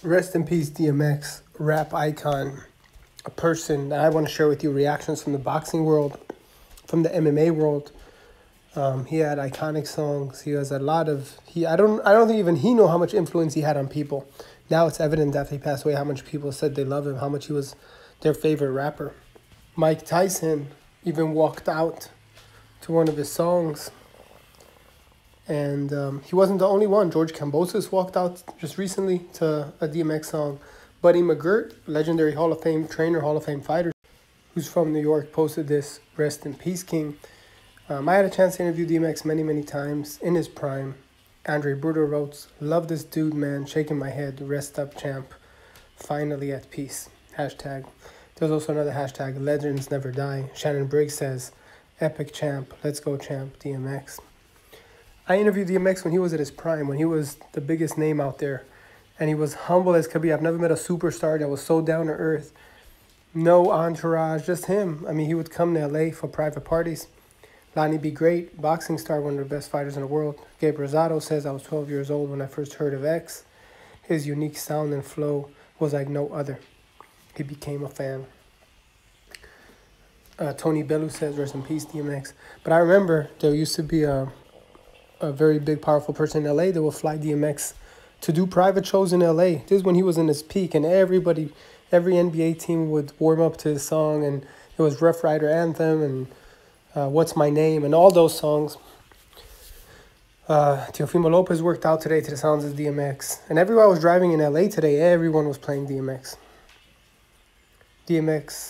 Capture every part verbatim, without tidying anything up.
Rest in peace, D M X, rap icon, a person that I want to share with you reactions from the boxing world, from the M M A world. Um, he had iconic songs. He has a lot of he. I don't. I don't think even he know how much influence he had on people. Now it's evident after he passed away how much people said they love him, how much he was their favorite rapper. Mike Tyson even walked out to one of his songs. And um, he wasn't the only one. George Kambosos walked out just recently to a D M X song. Buddy McGirt, legendary Hall of Fame trainer, Hall of Fame fighter, who's from New York, posted this, rest in peace, King. Um, I had a chance to interview D M X many, many times in his prime. Andre Bruder wrote, love this dude, man, shaking my head, rest up, champ, finally at peace. Hashtag. There's also another hashtag, legends never die. Shannon Briggs says, epic champ, let's go champ, D M X. I interviewed D M X when he was at his prime, when he was the biggest name out there. And he was humble as could be. I've never met a superstar that was so down to earth. No entourage, just him. I mean, he would come to L A for private parties. Lonnie B. Great, boxing star, one of the best fighters in the world. Gabe Rosado says, I was twelve years old when I first heard of X. His unique sound and flow was like no other. He became a fan. Uh, Tony Bellew says, rest in peace, D M X. But I remember there used to be a... a very big, powerful person in L A that will fly D M X to do private shows in L A. This is when he was in his peak, and everybody, every N B A team would warm up to his song, and it was Rough Rider Anthem and uh, What's My Name and all those songs. Uh, Teofimo Lopez worked out today to the sounds of D M X. And everywhere I was driving in L A today, everyone was playing D M X. D M X.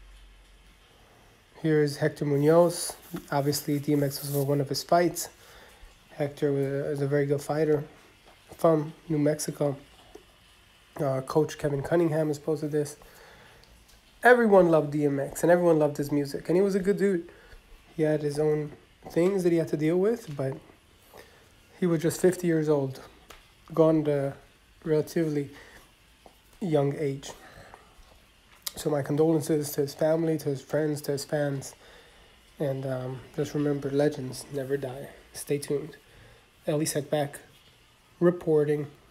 Here's Hector Munoz. Obviously, D M X was for one of his fights. Hector was a very good fighter from New Mexico. Uh, Coach Kevin Cunningham has posted this. Everyone loved D M X and everyone loved his music. And he was a good dude. He had his own things that he had to deal with, but he was just fifty years old. Gone at a relatively young age. So my condolences to his family, to his friends, to his fans. And um, just remember, legends never die. Stay tuned. Elie Seckbach reporting.